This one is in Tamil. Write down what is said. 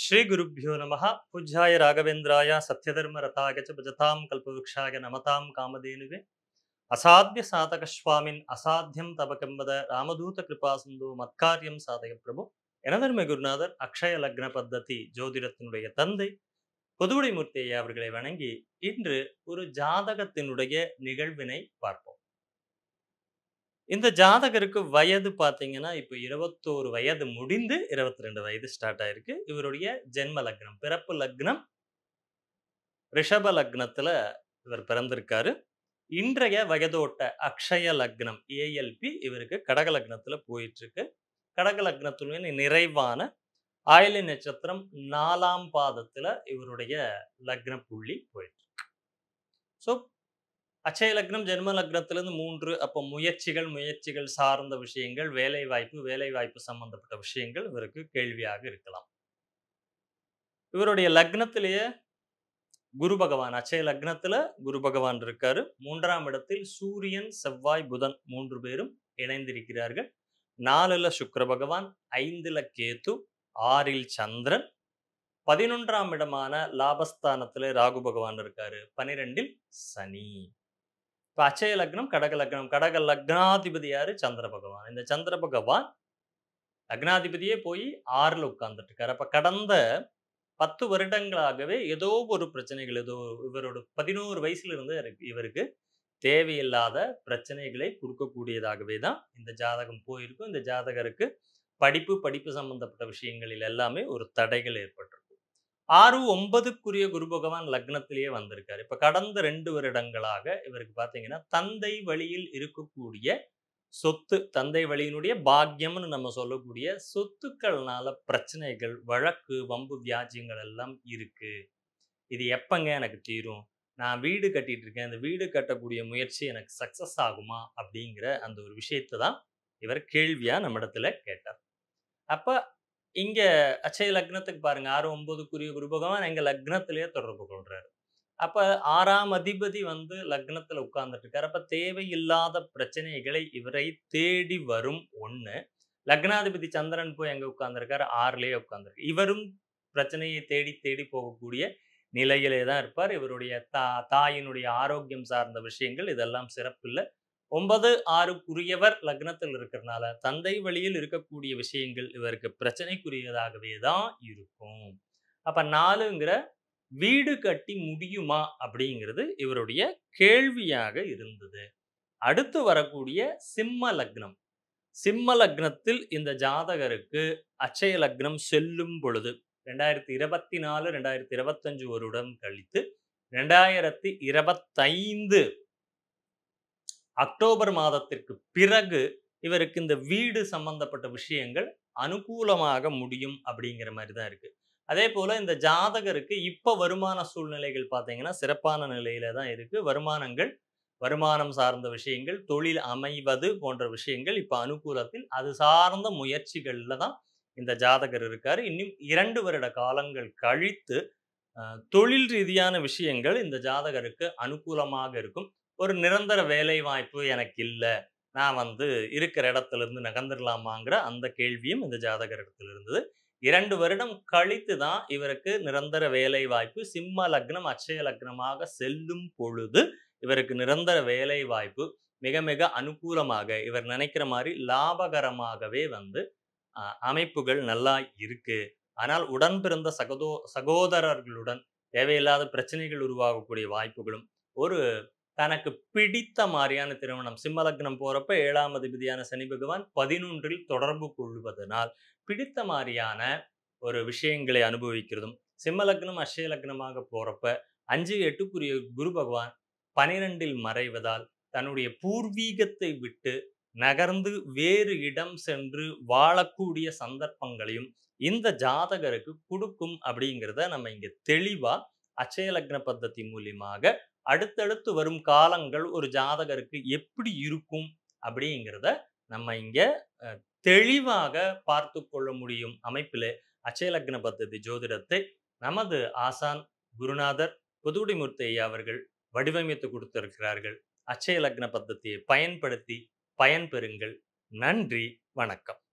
श्री गुरुभ्यो नमः। पूज्याय राघवेन्द्राय सत्यधर्मरताय च भजतां कल्पवृक्षाय नमतां कामधेनुवे असाध्य साधक स्वामिन् असाध्यं तबकं वद रामदूत कृपा सिन्धु मत्कार्यं साधय प्रभु எனதர்மை குருநாதர் அக்ஷய லக்ன பத்ததி ஜோதிடத்தினுடைய தந்தை பொதுவுடைமூர்த்தி ஐயா அவர்களை வணங்கி இன்று ஒரு ஜாதகத்தினுடைய நிகழ்வினை பார்ப்போம். இந்த ஜாதகருக்கு வயது பார்த்தீங்கன்னா இப்போ 21 வயது முடிந்து 22 வயது ஸ்டார்ட் ஆயிருக்கு. இவருடைய ஜென்ம லக்னம் பிறப்பு லக்னம் ரிஷப லக்னத்துல இவர் பிறந்திருக்காரு. இன்றைய வயதோட்ட அக்ஷய லக்னம் ஏஎல்பி இவருக்கு கடக லக்னத்துல போயிட்டு இருக்கு. கடக லக்னத்துடைய நிறைவான ஆயில்ய நட்சத்திரம் 4ஆம் பாதத்துல இவருடைய லக்ன புள்ளி போயிட்டு இருக்கு. ஸோ அச்சய லக்னம் ஜென்ம லக்னத்திலிருந்து 3 அப்போ முயற்சிகள் சார்ந்த விஷயங்கள், வேலை வாய்ப்பு சம்பந்தப்பட்ட விஷயங்கள் இவருக்கு கேள்வியாக இருக்கலாம். இவருடைய லக்னத்திலேயே குரு பகவான் அச்சய லக்னத்துல குரு பகவான் இருக்காரு. 3ஆம் இடத்தில் சூரியன் செவ்வாய் புதன் 3 பேரும் இணைந்திருக்கிறார்கள். 4ல சுக்கிர பகவான், 5ல கேது, 6ல் சந்திரன், 11ஆம் இடமான லாபஸ்தானத்துல ராகு பகவான் இருக்காரு, 12ல் சனி. இப்போ அச்சய லக்னம் கடக லக்னாதிபதி யாரு? சந்திர பகவான். இந்த சந்திர பகவான் லக்னாதிபதியே போய் 6ல உட்கார்ந்துட்டு இருக்காரு. அப்ப கடந்த 10 வருடங்களாகவே ஏதோ ஒரு பிரச்சனைகள், இவரோட 11 வயசுல இருந்து இவருக்கு தேவையில்லாத பிரச்சனைகளை கொடுக்கக்கூடியதாகவே தான் இந்த ஜாதகம் போயிருக்கும். இந்த ஜாதகருக்கு படிப்பு சம்பந்தப்பட்ட விஷயங்களில் எல்லாமே ஒரு தடைகள் ஏற்பட்டிருக்கும். 6, 9க்குரிய குரு பகவான் லக்னத்திலேயே வந்திருக்காரு. இப்ப கடந்த 2 வருடங்களாக இவருக்கு பாத்தீங்கன்னா தந்தை வழியில் இருக்கக்கூடிய சொத்து, தந்தை வழியினுடைய பாக்கியம்னு நம்ம சொல்லக்கூடிய சொத்துக்கள்னால பிரச்சனைகள், வழக்கு, வம்பு, வியாஜ்யங்கள் எல்லாம் இருக்கு. இது எப்பங்க எனக்கு தீரும்? நான் வீடு கட்டிட்டு இருக்கேன், அந்த வீடு கட்டக்கூடிய முயற்சி எனக்கு சக்சஸ் ஆகுமா அப்படிங்கிற அந்த ஒரு விஷயத்தை தான் இவர் கேள்வியா நம்மிடத்துல கேட்டார். அப்ப இங்க அச்சய லக்னத்துக்கு பாருங்க, 6, 9க்குரிய குரு பகவான் எங்க லக்னத்திலேயே தொடர்பு கொள்றாரு. அப்ப 6ஆம் அதிபதி லக்னத்துல உட்கார்ந்துட்டு இருக்காரு. அப்ப தேவையில்லாத பிரச்சனைகளை இவரை தேடி வரும். ஒண்ணு, லக்னாதிபதி சந்திரன் போய் எங்க உட்கார்ந்துருக்காரு? 6லயே உட்கார்ந்துருக்கு. இவரும் பிரச்சனையை தேடி தேடி போகக்கூடிய நிலையிலே தான் இருப்பார். இவருடைய தாயினுடைய ஆரோக்கியம் சார்ந்த விஷயங்கள் இதெல்லாம் சிறப்பில்லை. 9, 6க்குரியவர் லக்னத்தில் இருக்கிறதுனால தந்தை வழியில் இருக்கக்கூடிய விஷயங்கள் இவருக்கு பிரச்சனைக்குரியதாகவே தான் இருக்கும். அப்ப 4ங்கிற வீடு கட்டி முடியுமா அப்படிங்கிறது இவருடைய கேள்வியாக இருந்தது. அடுத்து வரக்கூடிய சிம்ம லக்னம். சிம்ம லக்னத்தில் இந்த ஜாதகருக்கு அச்சய லக்னம் செல்லும் பொழுது 2024, 2025 வருடம் கழித்து 2025 அக்டோபர் மாதத்திற்கு பிறகு இவருக்கு இந்த வீடு சம்பந்தப்பட்ட விஷயங்கள் அனுகூலமாக முடியும் அப்படிங்கிற மாதிரி தான் இருக்கு. அதே போல இந்த ஜாதகருக்கு இப்ப வருமான சூழ்நிலைகள் பார்த்தீங்கன்னா சிறப்பான நிலையில தான் இருக்கு. வருமானம் சார்ந்த விஷயங்கள், தொழில் அமைவது போன்ற விஷயங்கள் இப்ப அனுகூலத்தில், அது சார்ந்த முயற்சிகள்ல தான் இந்த ஜாதகர் இருக்காரு. இன்னும் 2 வருட காலங்கள் கழித்து தொழில் ரீதியான விஷயங்கள் இந்த ஜாதகருக்கு அனுகூலமாக இருக்கும். ஒரு நிரந்தர வேலை வாய்ப்பு எனக்கு இல்லை, நான் இருக்கிற இடத்துல இருந்து நகர்ந்துடலாமாங்கிற அந்த கேள்வியும் இந்த ஜாதகர் இடத்துல இருந்தது. 2 வருடம் கழித்து தான் இவருக்கு நிரந்தர வேலை வாய்ப்பு. சிம்ம லக்னம் அச்சய லக்னமாக செல்லும் பொழுது இவருக்கு நிரந்தர வேலை வாய்ப்பு மிக மிக அனுகூலமாக, இவர் நினைக்கிற மாதிரி லாபகரமாகவே அமைப்புகள் நல்லா இருக்கு. ஆனால் உடன் பிறந்த சகோதரர்களுடன் தேவையில்லாத பிரச்சனைகள் உருவாகக்கூடிய வாய்ப்புகளும், ஒரு தனக்கு பிடித்த மாதிரியான திருமணம், சிம்ம லக்னம் போறப்ப 7ஆம் அதிபதியான சனி பகவான் 11ல் தொடர்பு கொள்வதனால் பிடித்த மாதிரியான ஒரு விஷயங்களை அனுபவிக்கிறதும், சிம்ம லக்னம் அட்சய லக்னமாக போறப்ப 5, 8க்குரிய குரு பகவான் 12ல் மறைவதால் தன்னுடைய பூர்வீகத்தை விட்டு நகர்ந்து வேறு இடம் சென்று வாழக்கூடிய சந்தர்ப்பங்களையும் இந்த ஜாதகருக்கு கொடுக்கும் அப்படிங்கிறத நம்ம இங்க தெளிவா அட்சய லக்ன பத்ததி மூலியமாக அடுத்தடுத்து வரும் காலங்கள் ஒரு ஜாதகருக்கு எப்படி இருக்கும் அப்படிங்கிறத நம்ம இங்க தெளிவாக பார்த்து கொள்ள முடியும் அமைப்பில் அட்சய லக்ன பத்ததி ஜோதிடத்தை நமது ஆசான் குருநாதர் பொதுவுடைமூர்த்தி ஐயா அவர்கள் வடிவமைத்து கொடுத்திருக்கிறார்கள். அட்சய லக்ன பத்ததியை பயன்படுத்தி பயன்பெறுங்கள். நன்றி, வணக்கம்.